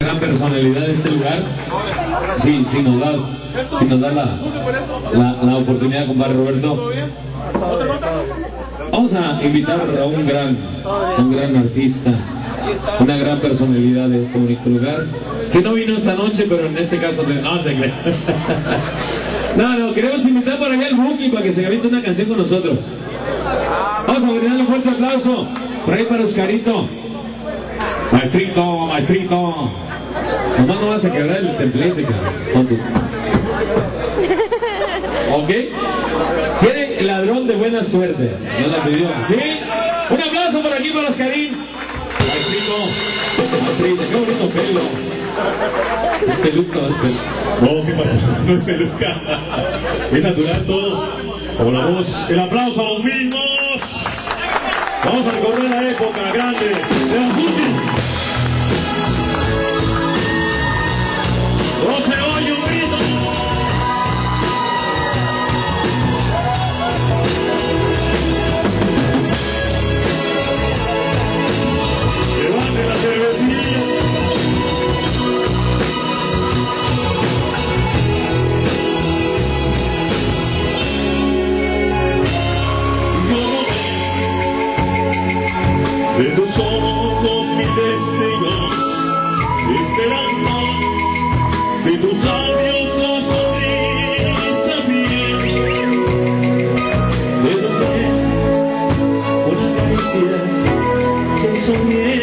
gran personalidad de este lugar. Sí, si nos das la oportunidad, compadre Roberto. Vamos a invitar a un gran artista, una gran personalidad de este bonito lugar, que no vino esta noche, pero en este caso no te creas. No, queremos invitar para allá al Buki para que se aviente una canción con nosotros. Vamos a brindarle un fuerte aplauso por ahí para Oscarito. Maestrito. Nomás no vas a quebrar el templete, cabrón. ¿Ok? ¿Quiere el ladrón de buena suerte? Nos la pidió. ¿Sí? Un aplauso por aquí para Oscarín. Maestrito, qué bonito pelo. ¿Es peluca o es pelo? No, ¿qué pasa? No es peluca. Es natural todo. Como la voz. El aplauso a los mismos. Vamos a recordar la época grande de los Bukis. No se oye un grito. Levante la cervecilla. De tus ojos mis deseos, esperanza, de tus labios la sonrisa fiel, de tu piel una caricia que soñé.